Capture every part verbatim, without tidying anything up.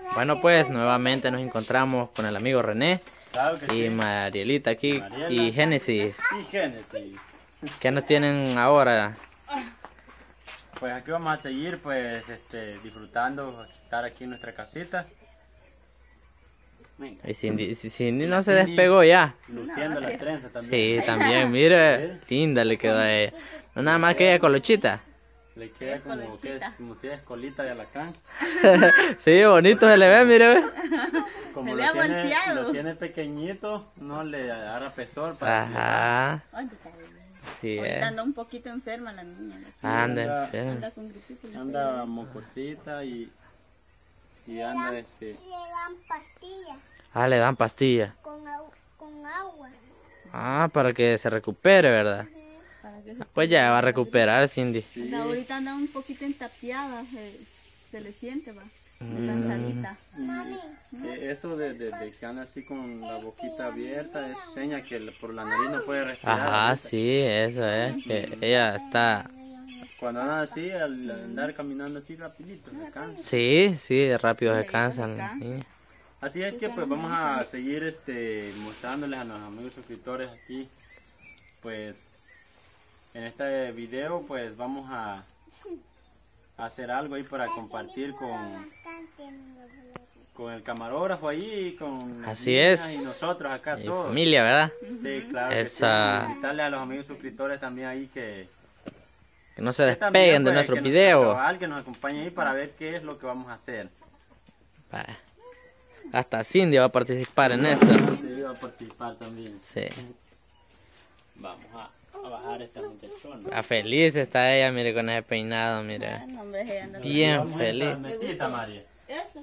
Bueno, pues nuevamente nos encontramos con el amigo René Claro que y sí. Marielita aquí Mariela. y Génesis. Y Génesis. ¿Qué nos tienen ahora? Pues aquí vamos a seguir pues este, disfrutando estar aquí en nuestra casita. Venga. Y Cindy, si Cindy no se Cindy despegó ya. Luciendo las trenzas también. Sí, también, mire, linda le quedó a ella. No nada más que ella colochita. Le queda como, que es, como si es colita de alacrán. Sí, bonito se le ve, mire. Ve. Como Se lo le ha tiene, volteado. lo tiene pequeñito, no le agarra pesor para Ajá, Ay, está bien. sí, Ahorita eh. anda un poquito enferma la niña. la chica. Anda, Anda- enferma. Anda con gripita. que anda mocosita y, y anda este... Le dan pastillas Ah, le dan pastillas. con, au- con agua. Ah, para que se recupere, ¿verdad? Para que se- Pues ya va a recuperar, Cindy. Sí, Anda, ahorita anda un poquito entapiada. Se, se le siente, va. Mm. Cansadita. y, eh, eso de, de, de que anda así con la boquita abierta es seña que le- por la nariz no puede respirar. Ajá, ahorita. sí, eso es. Que ella está. Cuando anda así, al andar caminando así rapidito, se cansa. Sí, sí, rápido se cansan. Sí. Así es que pues vamos a seguir este mostrándoles a los amigos suscriptores aquí, pues en este video pues vamos a, a hacer algo ahí para compartir con, con el camarógrafo ahí, con las Así niñas es. y nosotros acá Y todos. familia, ¿verdad? Sí, claro que sí. Esa- Invitarle a los amigos suscriptores también ahí que, Que no se que también, despeguen de pues, nuestros que nos- videos. cabal, que nos acompañe ahí para ver qué es lo que vamos a hacer. Vaya. Hasta Cindy va a participar en esto. Sí, va a participar también. Sí. Vamos a, a bajar esta muchachona. Ah, feliz está ella, mire, con ese peinado, mire. Ah, no, hombre, ella anda Bien Vamos a feliz. esta mesita, María. Eso.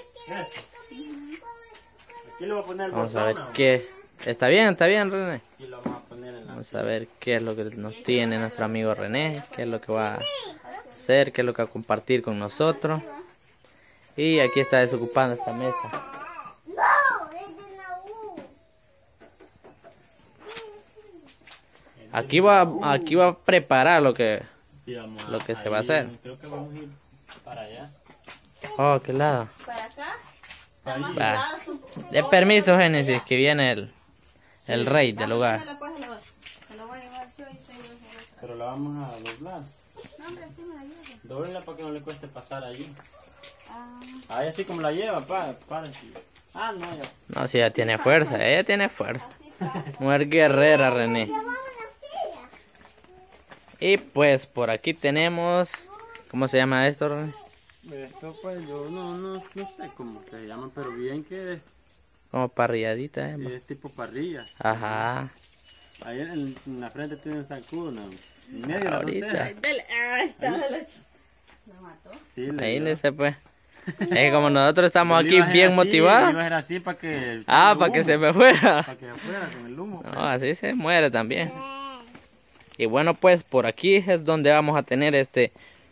Aquí le voy a poner el Vamos a ver botón, ¿no? qué. Está bien, está bien, René. Aquí lo vamos a poner en la... Vamos a ver qué es lo que nos tiene nuestro amigo René, qué es lo que va a hacer, qué es lo que va a compartir con nosotros. Y aquí está desocupando esta mesa. No, es de la U. Aquí va, aquí va a preparar lo que. Sí, vamos a- lo que se ahí, va a hacer. Creo que vamos a ir para allá. Oh, qué lado. Para acá. Para allí. Va. De permiso, Génesis, que viene el, el rey del lugar. Se lo voy a llevar. Se lo voy a llevar yo y te llevo esa. Pero la vamos a doblar. No, hombre, sí me la llevo. Doblenla para que no le cueste pasar allí. Ah, Ahí así como la lleva, pa, para. Ah, no, ya. No, si ella tiene fuerza, ella tiene fuerza. Mujer guerrera, René. Vamos a la silla. Y pues por aquí tenemos. ¿Cómo se llama esto, René? Esto pues yo no, no, no sé cómo se llama, pero bien que Como parrilladita, ¿eh? es tipo parrilla. Ajá. Ahí en, en la frente tiene un sacudo, ¿no? En medio la Ahorita. frontera. dale. Ahí está. dale. Me mató. Sí, le Ahí dio. le se pues. Es como nosotros estamos Yo aquí iba a hacer bien así, motivados. Iba a ser así para que... Ah, echando para que humo, se me fuera. Para que afuera con el humo. No, así se muere también. Y bueno, pues por aquí es donde vamos a tener este.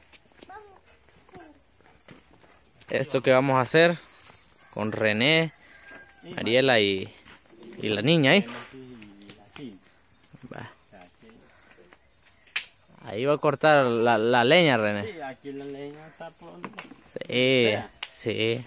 Esto que vamos a hacer con René, Mariela y, y la niña ahí. Así, así, Va. así. Ahí va a cortar la, la leña, René. Sí, aquí la leña está por... Sí, sí.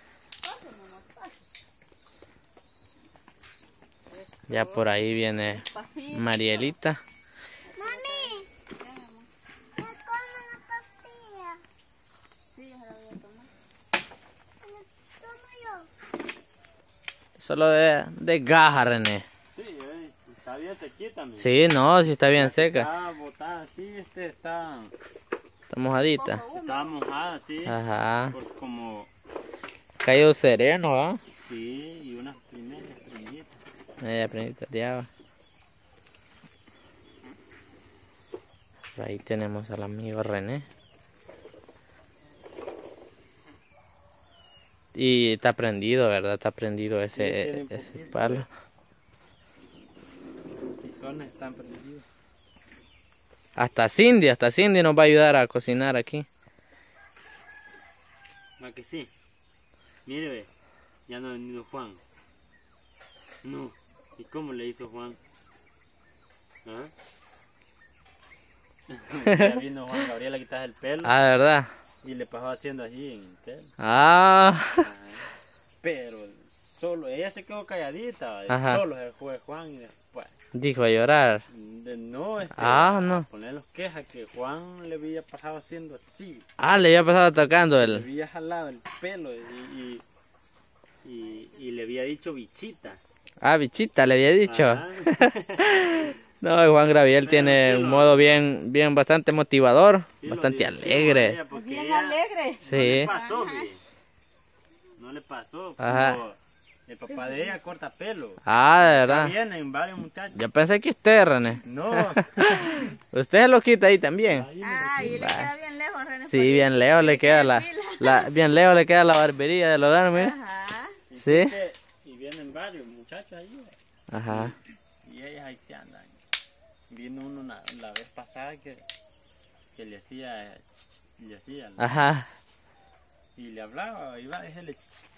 Ya por ahí viene Marielita. Mami, ¿me comen la pastilla? Sí, ya la voy a tomar. ¿Me tomo yo? Solo de, de gaja, René. Sí, eh, está bien sequita, mi. Sí, no, sí está bien seca. Está botada, sí, este está... Está mojadita. Está mojada, sí. Ajá. Por como... Caído sereno, ¿ah? Sí, y unas primeras estrellitas. Media prendita de agua. Por ahí tenemos al amigo René. Y está prendido, ¿verdad? Está prendido Sí, ese, tiene un ese poquito. palo. Los tizones están prendidos. Hasta Cindy, hasta Cindy nos va a ayudar a cocinar aquí. ¿A que sí? Mire, ve, ya no ha venido Juan. No. ¿Y cómo le hizo Juan? ¿Ah? Ya vino Juan Gabriel a quitar el pelo Ah, ¿de verdad? y le pasó haciendo así en el pelo. Ah, Ajá. pero solo, ella se quedó calladita, Ajá. solo se fue Juan y después. Dijo a llorar. De, no, este, Ah, a no. ponerlos quejas que Juan le había pasado haciendo así. Ah, le había pasado tocando Le el... había jalado el pelo y, y, y, y le había dicho bichita. Ah, bichita, le había dicho. Ajá. No, Juan Graviel Pero tiene sí un lo- modo bien, bien bastante motivador, Sí, lo bastante divertimos a alegre. ella porque Bien ella alegre. No le Sí. pasó, mire. No le pasó. Ajá. Pero el papá de ella corta pelo. Ah, de Acá verdad. vienen varios muchachos. Yo pensé que usted, René. No. Usted se lo quita ahí también. Ahí, mire. Ah, y le queda bien lejos, René. Sí, bien lejos le queda la, la bien lejos le queda la barbería de Lodar, mire. Ajá. Y ¿Sí? entonces, Y vienen varios muchachos ahí. Ajá. Y ellas ahí se andan. Vino uno una- la vez pasada que, que le hacía, le hacía, Ajá. y le hablaba, iba a decirle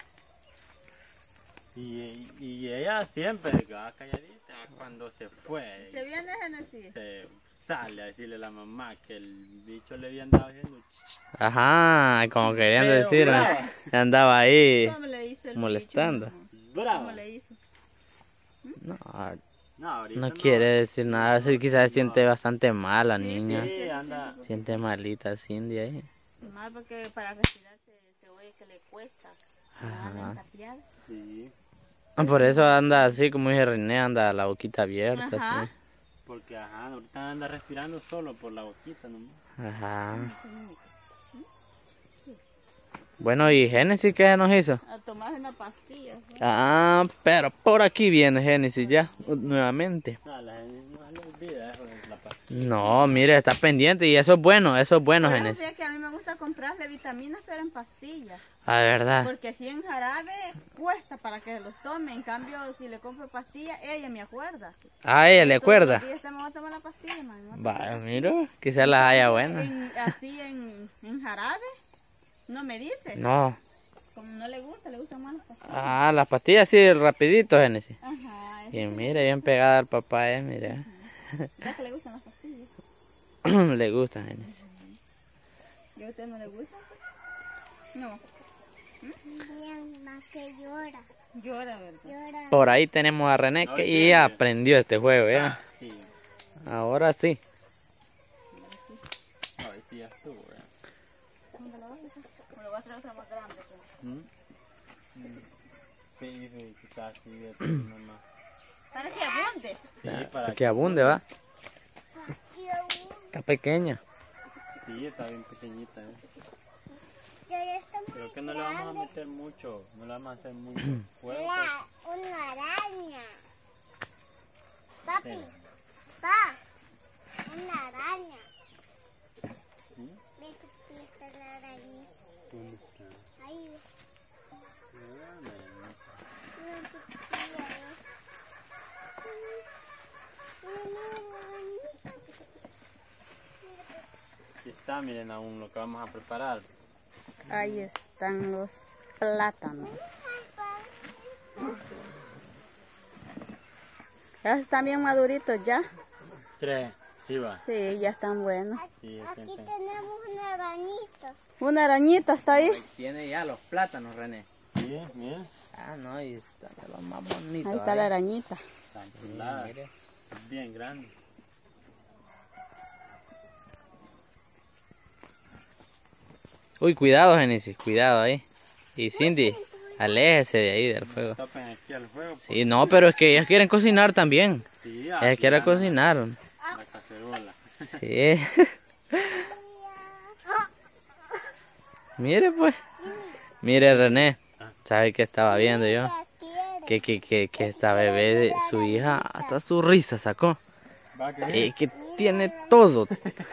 y, y ella siempre quedaba calladita. Cuando se fue, ¿Se viene Genesis? se sale a decirle a la mamá que el bicho le había andado haciendo Ajá, como queriendo Pero decir, brava. que andaba ahí ¿Cómo le hizo el molestando. bicho, mamá? bravo. ¿Cómo le hizo? No, No, ahorita no quiere decir nada, sí, quizás No. siente bastante mal la Sí, niña. Sí, anda. Siente malita Cindy ahí. Mal porque para respirar se, se oye que le cuesta. Ajá. Anda tapiada. Sí, Por eso anda así, como dice René, anda la boquita abierta, Ajá. así. porque ajá, ahorita anda respirando solo por la boquita nomás. Ajá. Bueno, ¿y Génesis qué nos hizo? A tomar una pastilla. ¿no? Ah, pero por aquí viene Génesis ya, nuevamente. No, la gente no se le olvida eso de la pastilla. No, mire, está pendiente y eso es bueno, eso es bueno, Por eso Génesis. sí que a mí me gusta comprarle vitaminas, pero en pastillas. Ah, de verdad. Porque así en jarabe cuesta para que los tome. En cambio, si le compro pastillas, ella me acuerda. Ah, ella le acuerda. Y este me va a tomar la pastilla, mami. me va a tomar. Vaya, mira, quizás las haya buenas. En- así en, en jarabe, no me dice. No. Como no le gusta, le gustan más las pastillas. Ah, las pastillas así rapidito, Génesis. Ajá, Y mire, bien pegada al papá, eh, mire. ya que le gustan las pastillas. Le gustan, Génesis. ¿Y a usted no le gusta? No, Bien, más que llora. llora, ¿verdad? Llora. Por ahí tenemos a René que Oye. ya aprendió este juego, Ah, ya. sí. Ahora sí. Ay, sí, ya estuvo, ya. ¿Dónde la vas a hacer? Me lo voy a traer otra más grande. pues. ¿Mm? Mm. Sí, sí, quizás sí, de tu mamá. Para que abunde. Sí, Ah, para que abunde, va. Y aún, Está pequeña. Sí, está bien pequeñita, ¿eh? ya ya está muy Creo que no le vamos a grande. meter mucho, no le vamos a hacer mucho fuego. La, una araña. Papi, Sí. pa, una araña. ¿Sí? Ve chiquita la araña. ¿Dónde está? Ahí, Ah, mira, una chiquitilla, ¿eh? Una arañita. aquí está, miren aún lo que vamos a preparar. Ahí están los plátanos. Ya están bien maduritos ya. Tres, sí va. Sí, ya están buenos. Sí, Aquí está, está. tenemos una arañita. Una arañita está ahí. Tiene ya los plátanos, René. Sí, miren. Ah, no, y están de los más bonitos. Ahí está la arañita. Está chulada. Mire. Bien grande. Uy, cuidado, Génesis, cuidado ahí. Y Cindy, aléjese de ahí del fuego. Tapen aquí al fuego. Sí, no, pero es que ellas quieren cocinar también. Sí, Ellas aquí quieren anda cocinar. La cacerola. Sí. Mire, pues. Mire, René. ¿Sabe qué estaba viendo yo? La quiere. Que, que, que, que esta bebé, su hija, hasta su risa sacó. Va, que Y que tiene todo.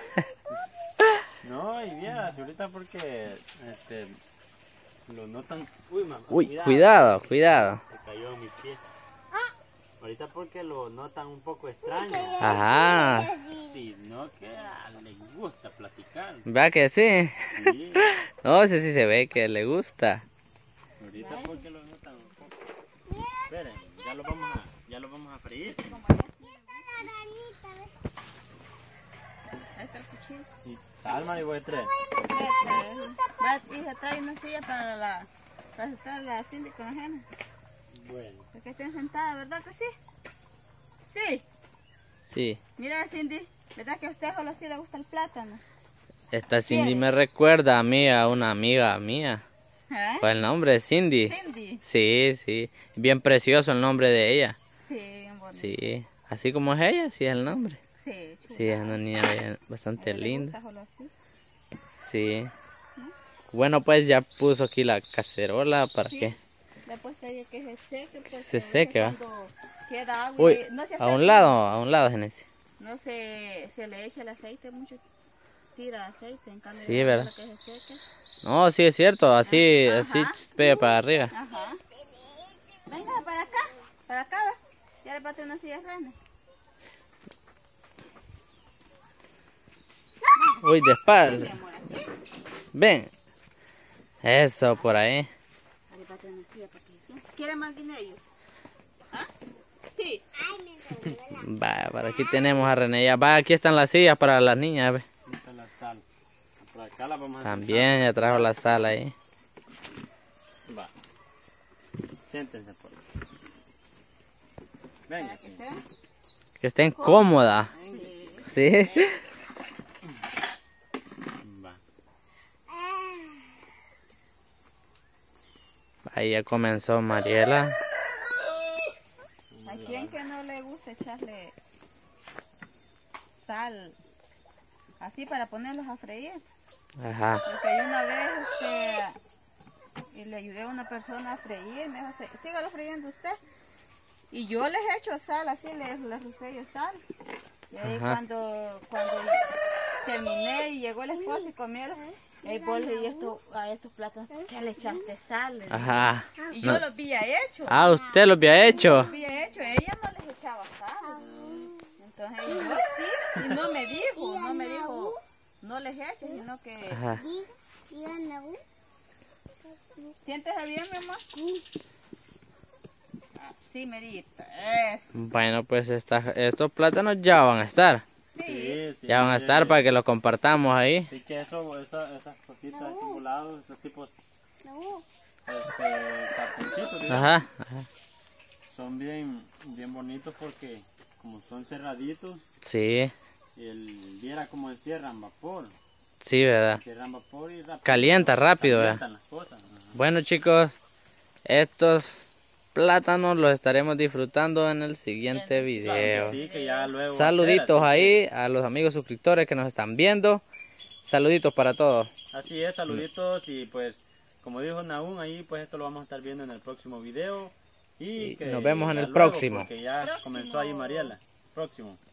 No, y bien, ahorita porque este, lo notan. Uy, mamá. Uy, cuidado, cuidado. Se cayó en mi pie. Ahorita porque lo notan un poco extraño. Ajá. Sí, no que ah, le gusta platicar. ¿Va que sí? Sí, No, sí, sí se ve que le gusta. ahorita porque lo notan un poco. Esperen, ya lo vamos a, ya lo vamos a freír. Aquí está la arañita, ¿ves? Ahí está el cuchillo. Y salma y voy a traer. Va, hija, trae una silla para la, Para estar la Cindy con la ajena. Bueno. Para que estén sentadas, ¿verdad que sí? Sí. Sí. Mira, Cindy, ¿verdad que a usted solo así le gusta el plátano? Esta Cindy ¿Quiere? me recuerda a mí, a una amiga mía. ¿Eh? Pues el nombre es Cindy. Cindy. Sí, sí. Bien precioso el nombre de ella. Sí, bien bonito. Sí. Así como es ella, sí es el nombre. Sí, chula. Sí, es una niña bien- bastante A ella le linda. gusta solo así. Sí. Bueno, pues ya puso aquí la cacerola para Sí. que Le he puesto ahí que se seque. Porque se a veces seque, ¿va? cuando queda agua. Uy, y no se a un acerque, lado, a un lado, Genesis. No se, se le echa el aceite mucho. Tira aceite. En cambio, Sí, ya ¿verdad? que se seque. No, sí es cierto, así, Ajá. así chispea para arriba. Ajá. Venga, para acá. Para acá, ¿va? Ya le bate una silla grande. Uy, despacio. Mi amor, aquí. Ven. Eso, por ahí. Ya le bate una silla para que sí. ¿Quiere más guineo? ¿Ah? Sí. Ay, me dolió la... Va, por aquí tenemos a René. Ya va, aquí están las sillas para las niñas. Ve. Ahí está la sal. Por acá la vamos a También ya trajo la sala ahí. sentar. Va. Siéntense por ahí. Venga, sí. Que estén cómodas. Sí. Va. Ahí ya comenzó Mariela. ¿A quién que no le gusta echarle sal así para ponerlos a freír? Ajá. Porque yo una vez este, y le ayudé a una persona a freír, me dijo, "Sí, sígalo friendo usted". Y yo les echo sal, así les, les rocé yo sal. Y ahí Ajá. cuando, cuando terminé y llegó el esposo y comieron, y vos le di esto, a estos platos, ¿qué le echaste sal? Le dije. Ajá. Y yo No. los había hecho. Ah, usted lo había hecho. Lo había hecho, ella no les echaba sal. Entonces yo sí, y no me dijo, no me dijo, no les eches, sino que Ajá. ¿Y la U? siéntese bien, mi amor. Sí, Merita, es. Bueno, pues esta- estos plátanos ya van a estar. Sí. Sí, sí, Ya van a sí. estar para que los compartamos ahí. Así que eso, esa, esas cositas simulados, esos tipos, La U. este, cartoncitos, digamos, Ajá. Ajá. son bien, bien bonitos porque como son cerraditos, Sí. el viera como encierran vapor, Sí, ¿verdad? encierran vapor y rápido. Calienta rápido, ¿verdad? Calientan las cosas. Ajá. Bueno, chicos, estos plátanos los estaremos disfrutando en el siguiente Claro video. que sí, que ya luego Saluditos hacer, ahí a los amigos suscriptores que nos están viendo. Saluditos para todos. Así es, saluditos y pues como dijo Nahum ahí, pues esto lo vamos a estar viendo en el próximo video. Y Y que nos vemos en ya el luego, próximo. Porque ya Próximo. comenzó ahí Mariela. Próximo.